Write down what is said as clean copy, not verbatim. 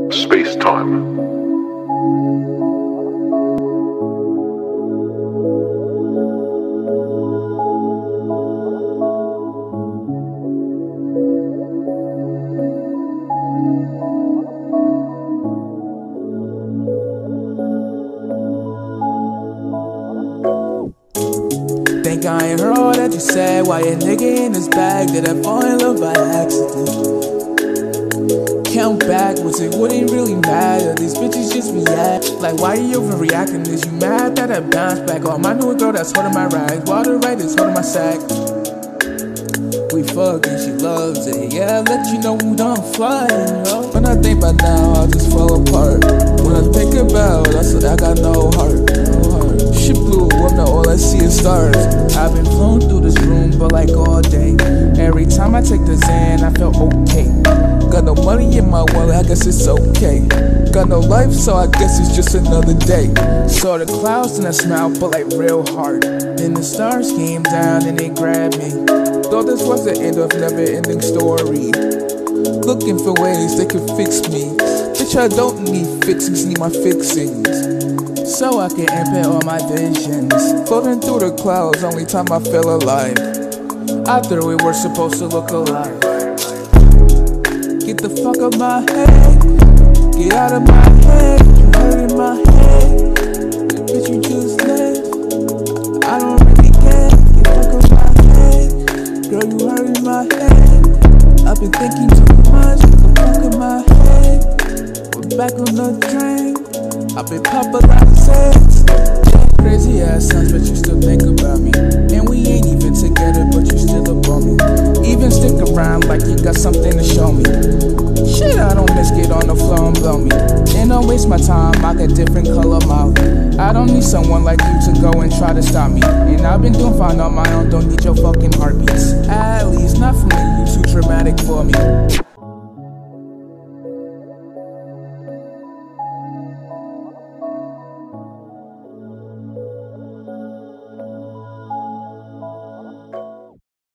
Prod.Spacedtime. Think I ain't heard all that you said. Why a nigga in his bag? Did I fall in love by accident? Count backwards, it wouldn't really matter. These bitches just react. Like, why you overreacting? Is you mad that I bounced back? Oh, my new girl that's holding my rags, while the right is holding my sack. We fucking, she loves it. Yeah, I let you know who done flying. When I think about now, I just fall apart. When I think about us, I got no heart. Shit blue, I'm not all I see is stars. I've been flown through this room, but like all day. Every time I take the Xan, I feel okay. Got no money in my wallet, I guess it's okay. Got no life, so I guess it's just another day. Saw the clouds and I smiled, but like real hard. Then the stars came down and they grabbed me. Thought this was the end of never-ending story. Looking for ways they could fix me. Bitch, I don't need fixings, need my fixings. So I can impact all my visions. Floating through the clouds, only time I feel alive. I thought we were supposed to look alike. Get the fuck out my head. Get out of my head. You hurting my head. Bitch, you just left. I don't really care. Get the fuck out my head. Girl, you hurting my head. I've been thinking too much. Get the fuck out my head. We're back on the train. I've been paparazzi. Crazy ass sounds, but you still think about me. And we ain't even together, but you still up on me. Even stick around like you got something to show me. Shit, I don't miss, get on the floor and blow me. And don't waste my time, I got different color mouth. I don't need someone like you to go and try to stop me. And I've been doing fine on my own, don't need your fucking heartbeats. At least not for me, you too dramatic for me.